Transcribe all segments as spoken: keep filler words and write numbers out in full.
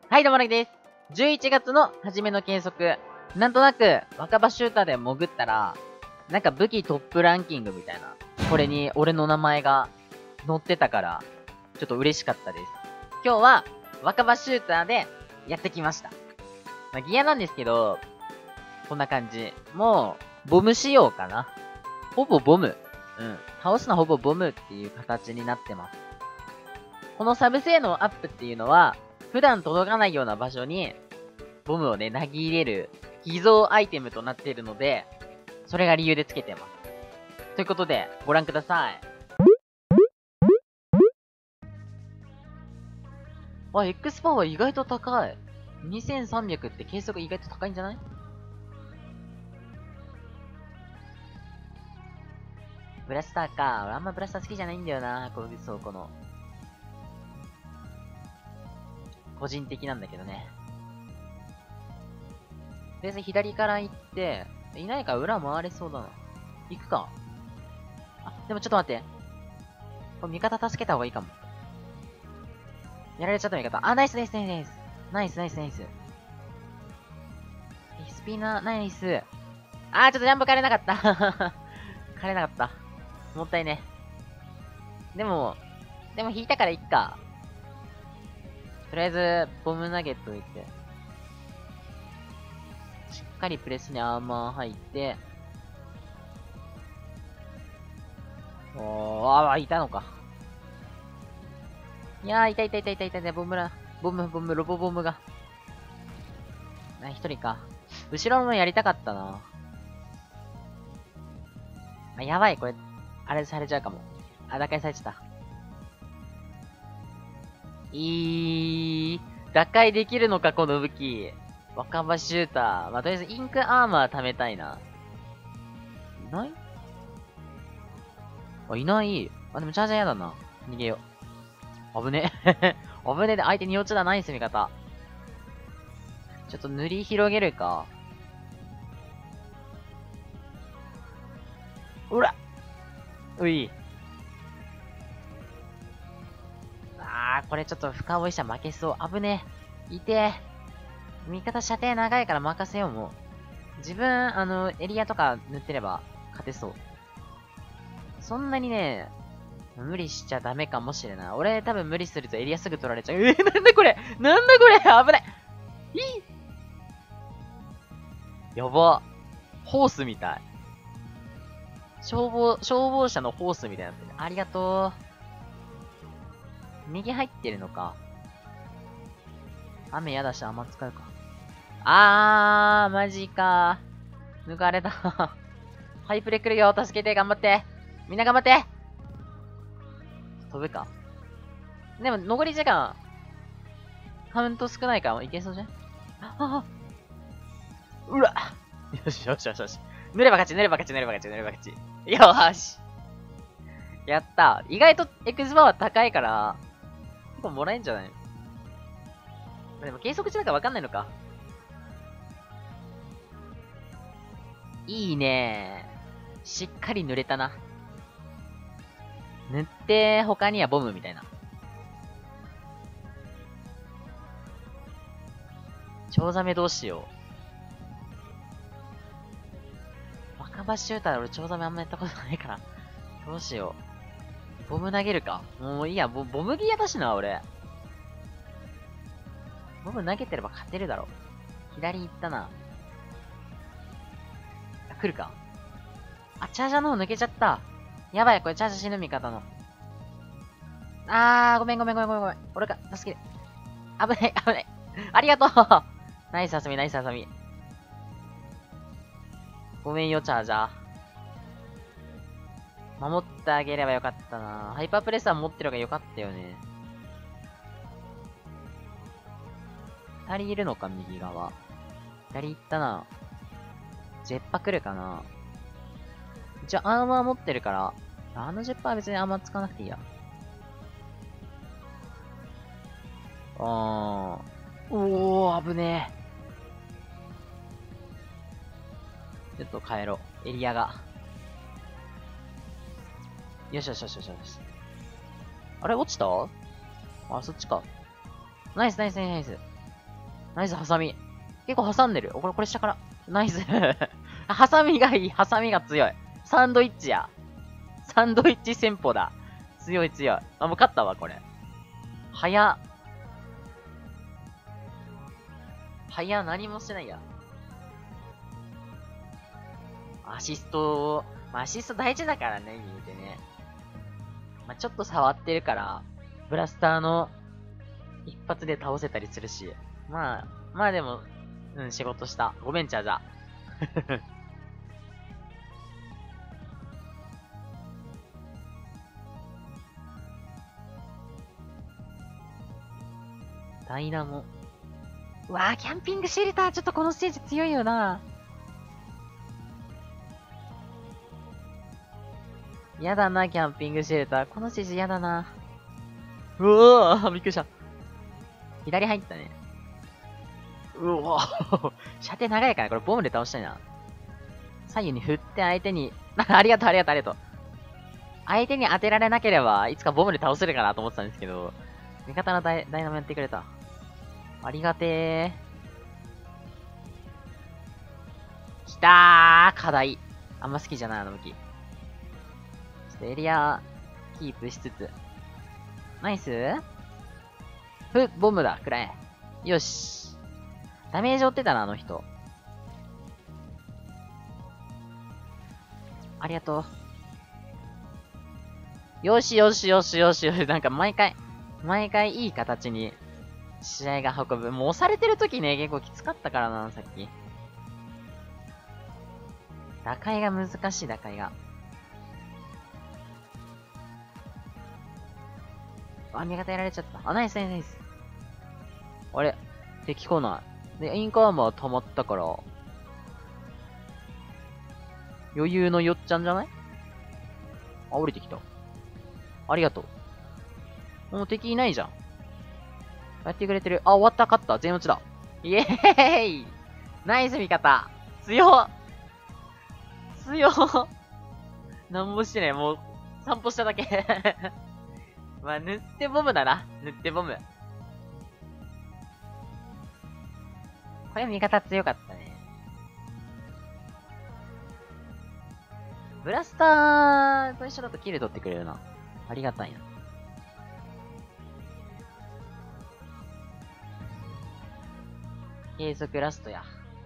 はい、どうもなぎです。じゅういちがつの初めの計測。なんとなく、若葉シューターで潜ったら、なんか武器トップランキングみたいな。これに俺の名前が載ってたから、ちょっと嬉しかったです。今日は、若葉シューターでやってきました。まあ、ギアなんですけど、こんな感じ。もう、ボム仕様かな。ほぼボム。うん。倒すのはほぼボムっていう形になってます。このサブ性能アップっていうのは、普段届かないような場所に、ボムをね、投げ入れる、偽造アイテムとなっているので、それが理由でつけてます。ということで、ご覧ください。あ、X パワー意外と高い。にせんさんびゃくって計測意外と高いんじゃない？ブラスターか。俺あんまブラスター好きじゃないんだよな。こう、そう、この。個人的なんだけどね。とりあえず左から行って、いないから裏回れそうだな。行くか。あ、でもちょっと待って。これ味方助けた方がいいかも。やられちゃった味方。あ、ナイスナイスナイスナイス。ナイスナイスナイス。スピナー、ナイス。あー、ちょっとジャンプ枯れなかった。枯れなかった。もったいね。でも、でも引いたからいっか。とりあえず、ボム投げといて。しっかりプレスにアーマー入って。おー、あー、いたのか。いやー、いたいたいたいたいたいた、ボムら、ボム、ボム、ロボボムが。な、一人か。後ろのやりたかったな。あ、やばい、これ、あれされちゃうかも。あ、打開されちゃった。いー、打開できるのか、この武器。若葉シューター。まあ、とりあえずインクアーマー貯めたいな。いないあ、いない。あ、でもチャージャーやだな。逃げよう。危ねえ。危ねえで相手に落ちだないっす、味方。ちょっと塗り広げるか。うらうい。あー、これちょっと深追いしたら負けそう。危ねえ。いてえ。味方射程長いから任せよう、もう。自分、あの、エリアとか塗ってれば勝てそう。そんなにね、無理しちゃダメかもしれない。俺多分無理するとエリアすぐ取られちゃう。えー、なんだこれなんだこれ危ないいいやば。ホースみたい。消防、消防車のホースみたいになってる。ありがとう。右入ってるのか。雨やだし、雨使うか。あー、マジか。抜かれた。ハイプレ来るよ。助けて、頑張って。みんな頑張って。飛ぶか。でも、残り時間、カウント少ないから、いけそうじゃんああうらよしよしよしよし。塗れば勝ち、塗れば勝ち、塗れば勝ち、塗れば勝ち。よーし。やった。意外と X パワー高いから、結構もらえんじゃないでも計測値だからわかんないのか。いいねー。しっかり塗れたな。塗って、他にはボムみたいな。チョウザメどうしよう。若葉シューターで俺チョウザメあんまやったことないから。どうしよう。ボム投げるか。もういいや、ボボムギアだしな、俺。ボム投げてれば勝てるだろ。左行ったな。あ、来るか。あ、チャージャーの方抜けちゃった。やばい、これチャージャー死ぬ味方の。あー、ごめんごめんごめんごめんごめん。俺が、助けて。危ない、危ない。ありがとうナイスあさみ、ナイスあさみ。ごめんよ、チャージャー。守ってあげればよかったな。ハイパープレッサー持ってる方がよかったよね。二人いるのか、右側。左行ったな。ジェッパ来るかな。じゃあ、アーマー持ってるから、あのジェッパーは別にアーマー使わなくていいや。あー。おー、危ねえ。ちょっと帰ろう。エリアが。よしよしよしよしよし。あれ落ちたあ、そっちか。ナイスナイスナイスナイス。 ナイス、ハサミ。結構挟んでる。これ、これ下から。ナイス。ハサミがいい。ハサミが強い。サンドイッチや。サンドイッチ戦法だ。強い強い。あ、もう勝ったわ、これ。早っ。早っ、何もしてないや。アシスト、まあ、アシスト大事だからね、言うてね。まあ、ちょっと触ってるから、ブラスターの一発で倒せたりするし。まあ、まあでも、うん、仕事した。ごめん、チャージャー。ダイナモ。うわぁ、キャンピングシェルター、ちょっとこのステージ強いよな。やだな、キャンピングシェルター。このステージやだな。うわぁ、びっくりした。左入ったね。うわぁ。射程長いから、これボムで倒したいな。左右に振って相手に、ありがとう、ありがとう、ありがとう。相手に当てられなければ、いつかボムで倒せるかなと思ってたんですけど、味方のダイダイナモやってくれた。ありがてー。きたー、課題。あんま好きじゃない、あの武器。ちょっとエリア、キープしつつ。ナイスふ、ボムだ、くらえ。よし。ダメージ負ってたな、あの人。ありがとう。よしよしよしよしよし。なんか毎回、毎回いい形に試合が運ぶ。もう押されてる時ね、結構きつかったからな、さっき。打開が難しい、打開が。あ、味方やられちゃった。あ、ナイスナイスナイス。あれ敵来ない。で、インカーマー溜まったから、余裕のよっちゃんじゃない？あ、降りてきた。ありがとう。もう敵いないじゃん。やってくれてる。あ、終わった、勝った。全落ちだ。イエーイナイス味方。強っ強っなんもしてない。もう、散歩しただけ。まあ、塗ってボムだな。塗ってボム。これ味方強かったね。ブラスターと一緒だとキル取ってくれるな。ありがたいな。継続ラストや。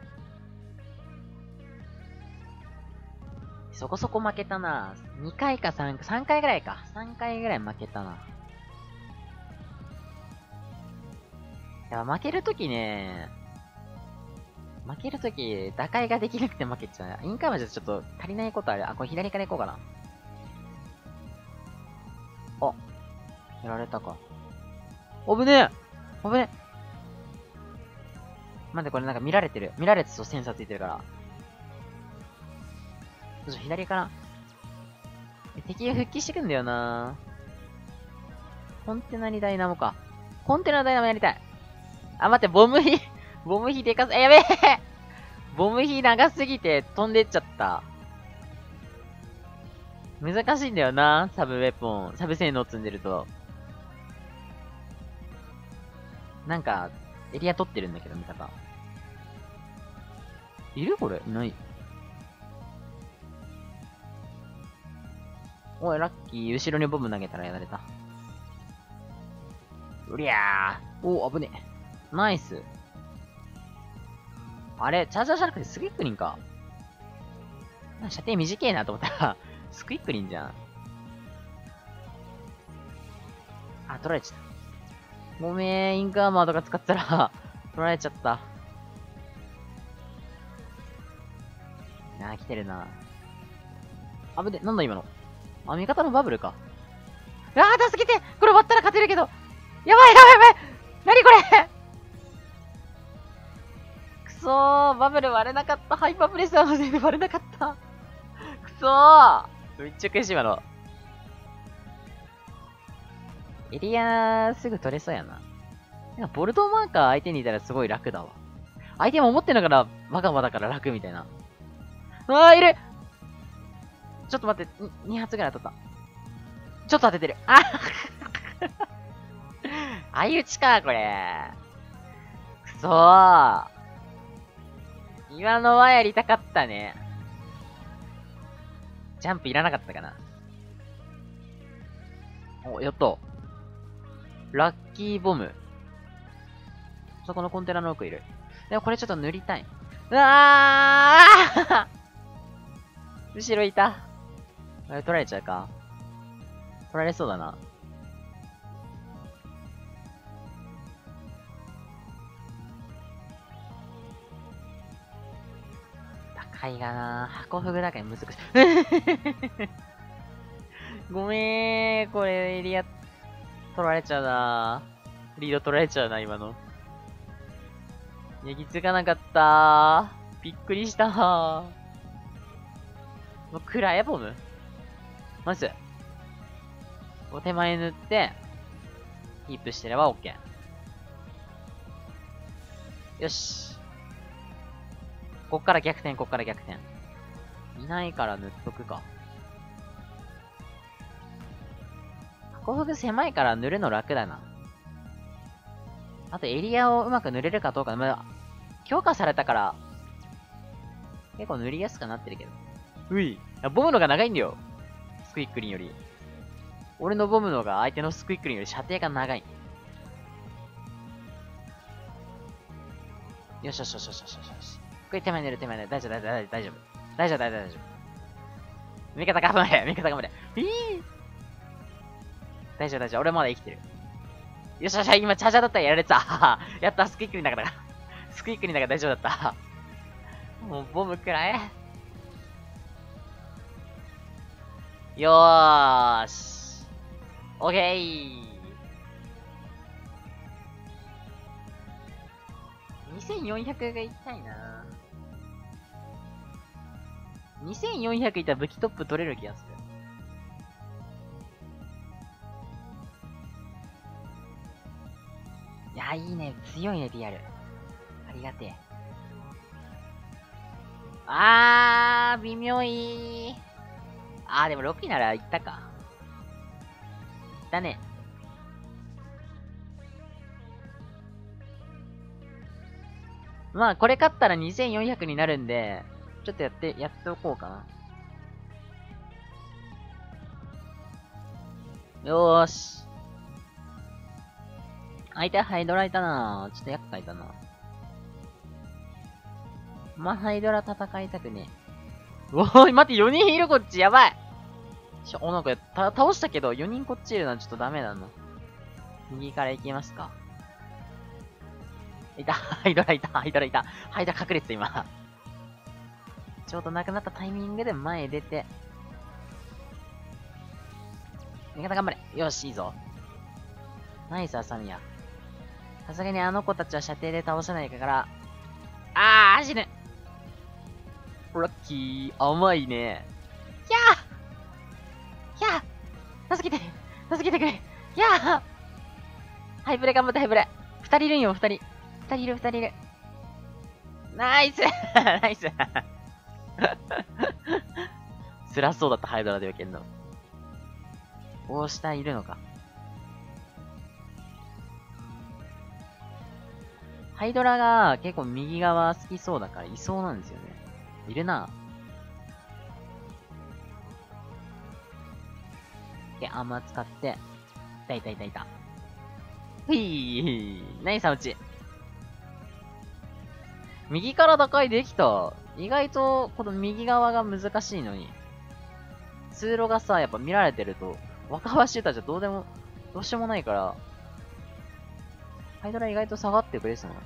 そこそこ負けたな。にかいかさんかい、さんかいぐらいか。さんかいぐらい負けたな。いや、負けるときね、負けるとき、打開ができなくて負けちゃう。インカーマじゃちょっと足りないことある。あ、これ左から行こうかな。あ、やられたか。おぶねえおぶねえ待って、これなんか見られてる。見られてそう、センサーついてるから。どうしよう、左かな。敵が復帰してくんだよな。コンテナにダイナモか。コンテナのダイナモやりたい。あ、待って、ボムヒ、ボムヒでかす、え、やべえボムヒ長すぎて飛んでっちゃった。難しいんだよな、サブウェポン。サブ性能積んでると。なんか、エリア取ってるんだけど、味方。いるこれいない。おい、ラッキー。後ろにボム投げたらやられた。うりゃー。おー、危ねえ。ナイス。あれ、チャージャーじゃなくてスクイックリンか。射程短いなと思ったら、スクイックリンじゃん。あ、取られちゃった。ごめん、インカーマーとか使ったら、取られちゃった。なあ、来てるな。あぶね、なんだ今の。あ、味方のバブルか。あー、助けてこれ割ったら勝てるけど。やばいやばいやばいなにこれくそー、バブル割れなかった。ハイパープレスは全然割れなかった。くそーめっちゃ悔しい今の。エリアすぐ取れそうやな。なんかボルトマーカー相手にいたらすごい楽だわ。相手も思ってんのからマガマだから楽みたいな。うわー、いるちょっと待って、に発ぐらい当たった。ちょっと当ててる。あ相打ちか、これ。くそう。今のはやりたかったね。ジャンプいらなかったかな。お、やった。ラッキーボム。そこのコンテナの奥いる。でもこれちょっと塗りたい。うわー後ろいた。あれ取られちゃうか。取られそうだな。高いがな。箱フグだから難しい。ごめー、これエリア取られちゃうな。リード取られちゃうな、今の。いや、気づかなかったー。びっくりしたー。もう暗いボムまず、こう手前塗って、キープしてれば OK。よし。こっから逆転、こっから逆転。いないから塗っとくか。箱フグ狭いから塗るの楽だな。あとエリアをうまく塗れるかどうか、まあ、強化されたから、結構塗りやすくなってるけど。うい。ボムのが長いんだよ。スクイックリンより。俺のボムのが相手のスクイックリンより射程が長い。よしよしよしよしよしよし。これ手前に出る手前に出る。大丈夫大丈夫大丈夫。大丈夫大丈夫大丈夫。味方頑張れ味方頑張れ。えー、大丈夫大丈夫。俺まだ生きてる。よしよし、今チャージャーだったらやられてた。やった、スクイックリンだから。スクイックリンだから大丈夫だった。もうボムくらえ。よーし。オッケー。にせんよんひゃくが痛いな。にせんよんひゃくいったら武器トップ取れる気がする。いや、いいね。強いね、リアル。ありがてえ。あー、微妙い。あー、でもろくいならいったか。いったね。まあ、これ勝ったらにせんよんひゃくになるんで、ちょっとやって、やっておこうかな。よーし。相手はハイドラいたな。ちょっと厄介だな。まあ、ハイドラ戦いたくねえ。おーい、待って、よにんいるこっち、やばい。しょ、お、なんか、た、倒したけど、よにんこっちいるのはちょっとダメだな。右から行きますか。いた、ハイドラいた、ハイドラいた。ハイドラ隠れてた、今。ちょうどなくなったタイミングで前出て。味方頑張れ。よし、いいぞ。ナイス、アサミヤ。さすがにあの子たちは射程で倒せないから。あー、死ぬ。ラッキー、甘いね。ひゃーひゃー助けて助けてくれひゃーハイブレ頑張って、ハイブレ。二人いるんよ、二人。二人いる、二人いる。ナイスナイス辛そうだった、ハイドラでよけんの。こう下いるのか。ハイドラが結構右側好きそうだからいそうなんですよね。いるな。で、アーマー使って。いたいたいたいた。ふいー。ナイスアウチ。右から打開できた。意外と、この右側が難しいのに。通路がさ、やっぱ見られてると、若葉シューターじゃどうでも、どうしようもないから、ハイドラ意外と下がってくれそう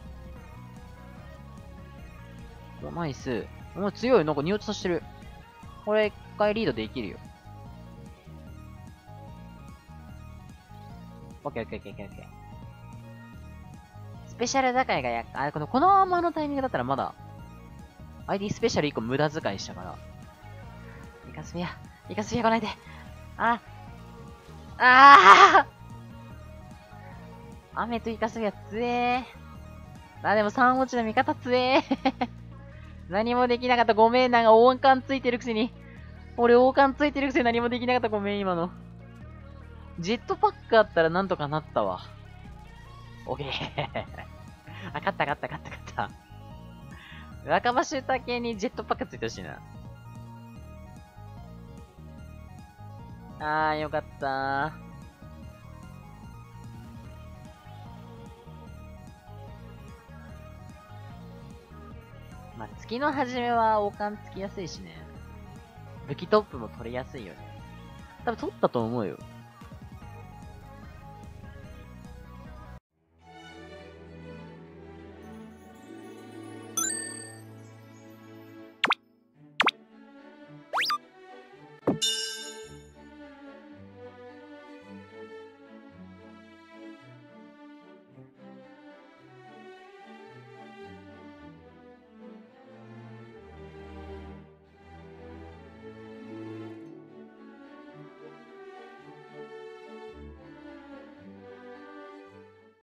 な。お、ナイス。お、強い。なんか匂いさしてる。これ一回リードできるよ。オッケーオッケーオッケーオッケーオッケー。スペシャル高いがや、あ、この、このアーマーのタイミングだったらまだ、アイディー スペシャルいっこ無駄遣いしたから。イカスミヤ、イカスミヤ来ないで。あ、ああ雨とイカスミヤ強えー。あ、でもさん落ちの味方強えー。何もできなかった。ごめん、なんか王冠ついてるくせに。俺王冠ついてるくせに何もできなかった。ごめん、今の。ジェットパックあったらなんとかなったわ。オッケー。 あ、勝った勝った勝った勝った。若葉シューター系にジェットパックついてほしいな。あー、よかったー。まあ、月の初めは王冠つきやすいしね。武器トップも取りやすいよね。多分取ったと思うよ。